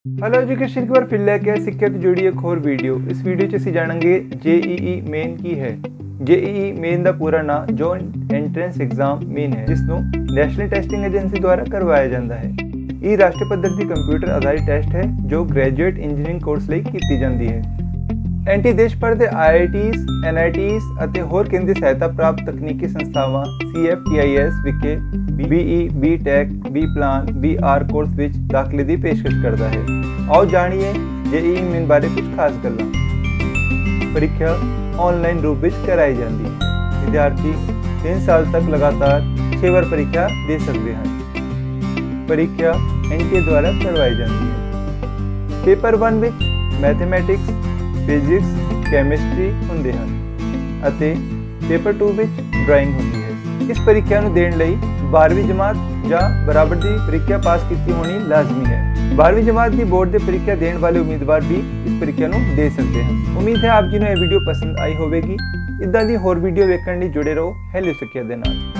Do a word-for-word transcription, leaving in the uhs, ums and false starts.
Hello education की बार फिर लेके सिक्ख्या तो जुड़ी एक होर वीडियो। इस वीडियो 'ਚ ਅਸੀਂ ਜਾਣਾਂਗੇ जेईई ਮੇਨ ਕੀ ਹੈ। जेईई ਮੇਨ ਦਾ ਪੂਰਾ ਨਾਮ ਜੁਆਇੰਟ ਐਂਟਰੈਂਸ ਐਗਜ਼ਾਮ ਮੇਨ ਹੈ, ਜਿਸ ਨੂੰ ਨੈਸ਼ਨਲ ਟੈਸਟਿੰਗ ਏਜੰਸੀ ਦੁਆਰਾ ਕਰਵਾਇਆ ਜਾਂਦਾ ਹੈ। ਇਹ ਰਾਸ਼ਟਰੀ ਪੱਧਰ ਦੀ ਕੰਪਿਊਟਰ ਆਧਾਰਿਤ ਟੈਸਟ ਹੈ ਜੋ ਗ੍ਰੈਜੂਏਟ ਇੰਜੀਨੀਅਰਿੰਗ ਕੋਰਸ ਲਈ ਕੀਤੀ ਜਾਂਦੀ ਹੈ। ਐਨਟੀ ਦੇਸ਼ ਭਰ ਦੇ ਆਈਆਈਟੀਜ਼, ਐਨਆਈਟੀਜ਼ ਅਤੇ ਹੋਰ ਕੇਂਦਰੀ ਸਹਾਇਤਾ ਪ੍ਰਾਪਤ ਤਕਨੀਕੀ ਸੰਸਥਾਵਾਂ ਸੀਐਫਟੀਆਈਐਸ ਵਿਖੇ ਬੀਈ, ਬੀਟੈਕ, ਬੀ ਪਲਾਨ, ਬੀਆਰ ਕੋਰਸ ਵਿੱਚ ਦਾਖਲੇ ਦੀ ਪੇਸ਼ਕਸ਼ ਕਰਦਾ ਹੈ। आओ जानिए जेईई मेन बारे कुछ खास गल्लां। परीक्षा ऑनलाइन रूप में कराई जाती है। विद्यार्थी तीन साल तक लगातार छे बार परीक्षा दे सकते हैं। परीक्षा एनटीए द्वारा करवाई जाती है। Paper one which mathematics, physics, chemistry होंदे हन अते पेपर टू विच ड्राइंग होती है। इस परीक्षा नूं देण लई बारहवीं जमात ਜਾਂ बराबर की परीक्षा पास की होनी लाजमी है। बारहवीं जमात की बोर्ड की परीक्षा देने वाले उम्मीदवार भी इस परीक्षा को दे सकते हैं। उम्मीद है आप जी ने यह वीडियो पसंद आई होगी। इदा दी होर वीडियो वेखण लई जुड़े रहो हेलो सिक्ख्या दे नाल।